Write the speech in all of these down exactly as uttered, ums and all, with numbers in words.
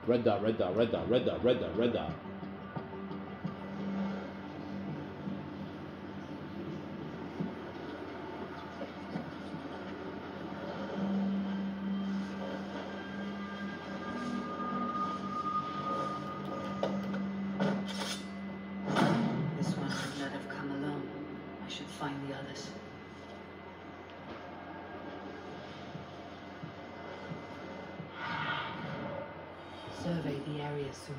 Red dot, red dot, red dot, red dot, red dot, red dot. This one could not have come alone. I should find the others. Survey the area soon.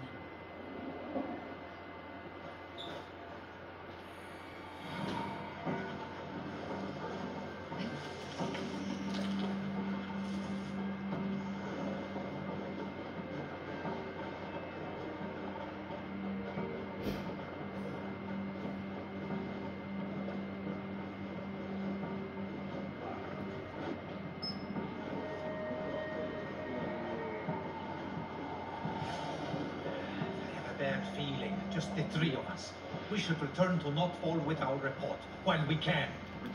Bad feeling, just the three of us. We should return to Notfall with our report, while we can.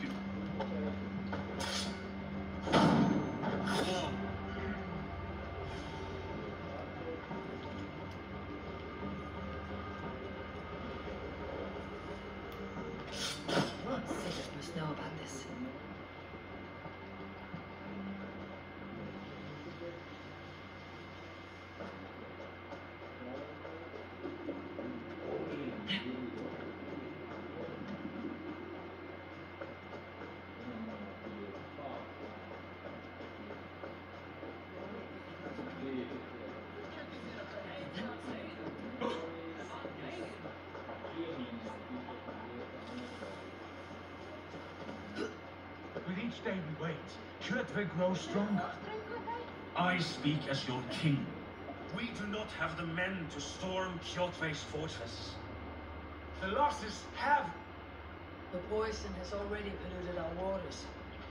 Six must know about this. With each day we wait, Kjotve grows stronger. I speak as your king. We do not have the men to storm Kjotve's fortress. The losses have... The poison has already polluted our waters.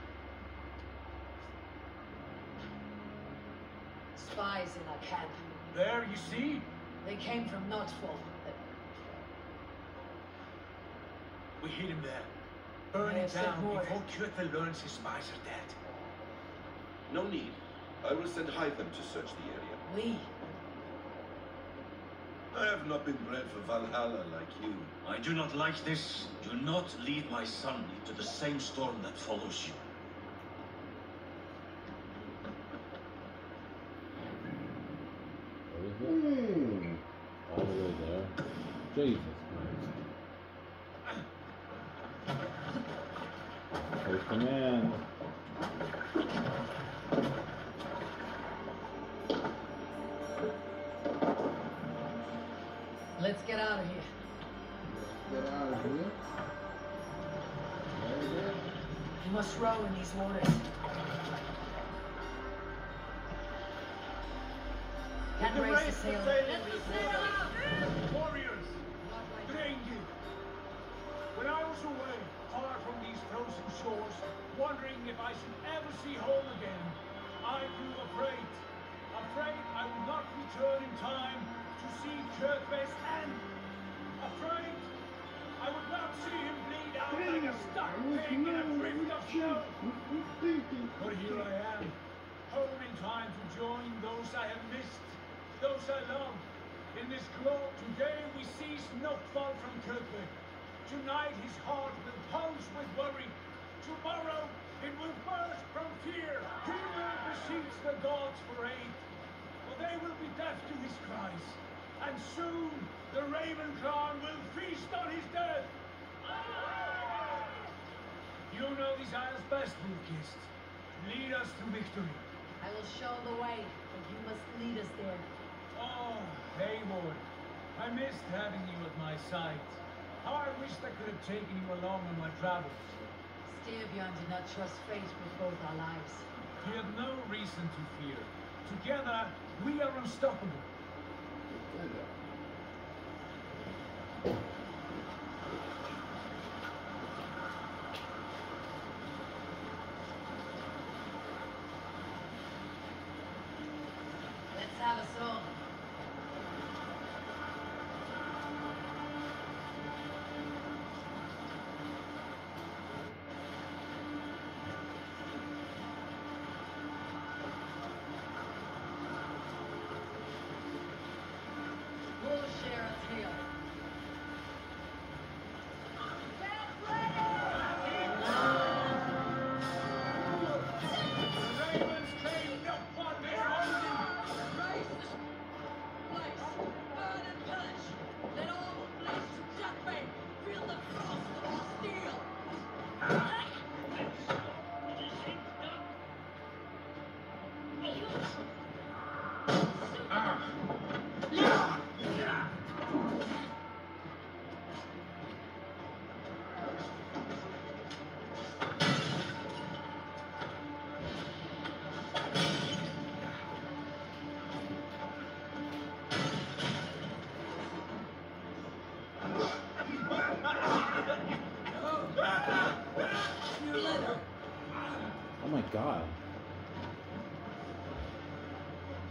Spies in our camp. There, you see? They came from Notfall. We hid him there. Burn May it have said down more. before Kjotve learns his spies are dead. No need. I will send Hytham to search the area. We. I have not been bred for Valhalla like you. I do not like this. Do not lead my son into the same storm that follows you. What is it? Hmm. All the way there. Jesus Christ. First command. Let's get out of here. Get out of here. Very good. You must row in these waters. Can't raise the sail. Warriors! Drengi! When I was away, far from these frozen shores, wondering if I should ever see home again, I grew afraid. Afraid I would not return in time to see Kjotve's end. Afraid I would not see him bleed out like a stuck pig in a drift of snow. But here I am, home in time to join those I have missed, those I love. In this glow today we seize Notfall from Kjotve. Tonight his heart will pulse with worry. Tomorrow it will burst from fear. He will beseech the gods for aid. For they will be deaf to his cries. And soon the Ravenclaw will feast on his death. You know these isles best, Wolf-Kissed. Lead us to victory. I will show the way, but you must lead us there. Oh, Eivor, I missed having you at my side. How I wished I could have taken you along on my travels. Styrbjörn did not trust fate with both our lives. We have no reason to fear. Together, we are unstoppable. Let's have a song.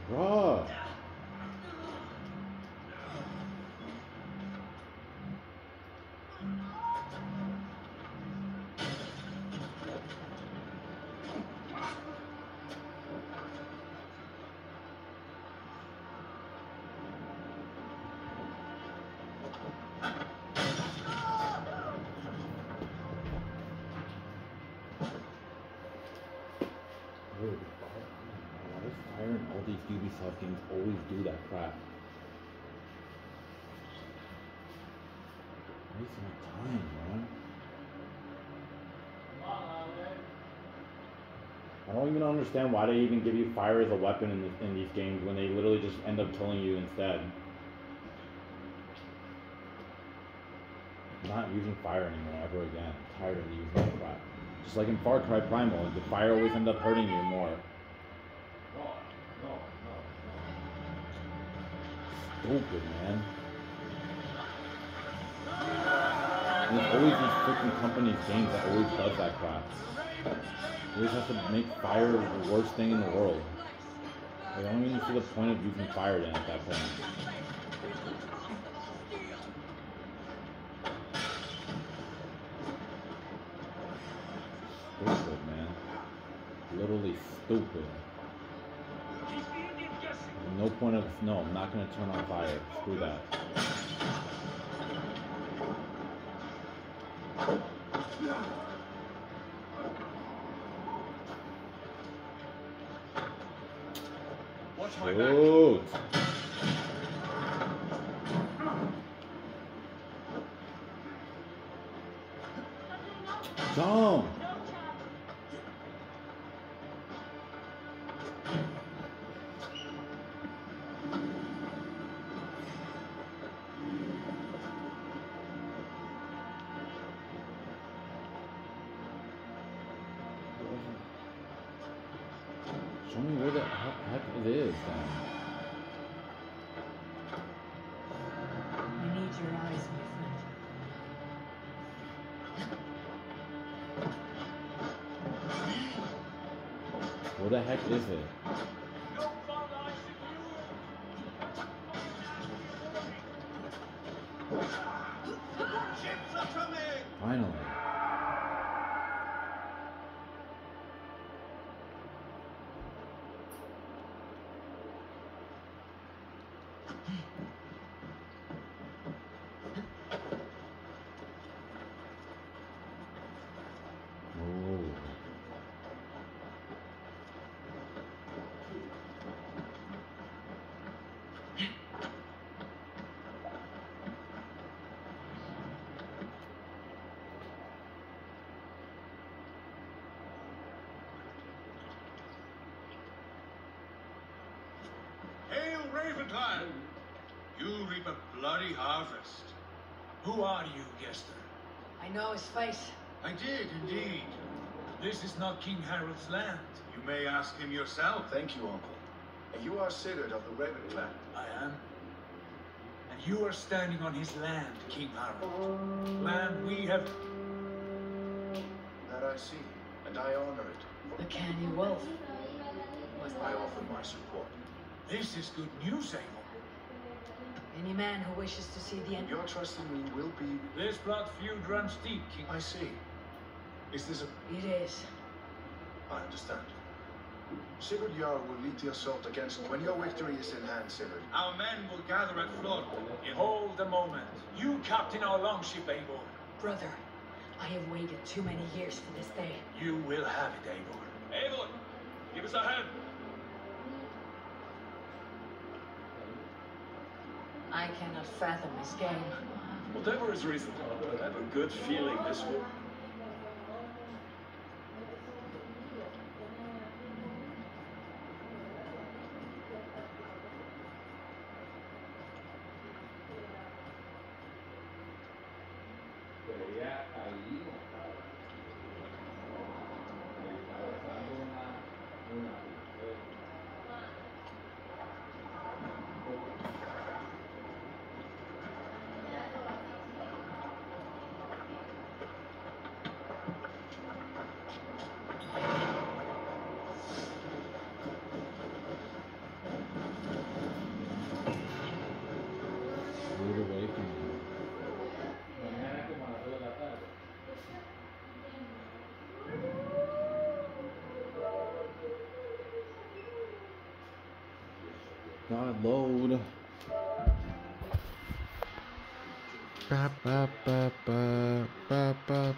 Bruh. Dude, why does Fire and all these Ubisoft games always do that crap? Waste my time, man. I don't even understand why they even give you fire as a weapon in, the, in these games when they literally just end up killing you instead. I'm not using fire anymore ever again. I'm tired of using that crap. Just like in Far Cry Primal, the fire always ends up hurting you more. Stupid, man. And it's always these freaking companies' games that always does that crap. They always have to make fire the worst thing in the world. Like, I don't even see the point of using fire then at that point. Stupid, man. Literally stupid. There's no point of, no, I'm not going to turn on fire. Screw that. Shoot. Jump. Show me where the heck it is then. I need your eyes, my friend. Where the heck is it? Finally. Hail Ravenclan! You reap a bloody harvest. Who are you, Gester? I know his face. I did, indeed. This is not King Harold's land. You may ask him yourself. Thank you, Uncle. And you are Sigurd of the Raven clan. I am. And you are standing on his land, King Harold. Land we have... That I see, and I honor it. The canny wolf. I offer my support. This is good news, Eivor. Any man who wishes to see the end. Your trust in me will be... This blood feud runs deep, King. I see. Is this a... It is. I understand. Sigurd Jarl will lead the assault against... When your victory is in hand, Sigurd. Our men will gather at Flod. Hold the moment. You captain our longship, Eivor. Brother, I have waited too many years for this day. You will have it, Eivor. Eivor, give us a hand. I cannot fathom this game. Whatever is reasonable, I have a good feeling this will... God, load. Ba, ba, ba, ba, ba, ba.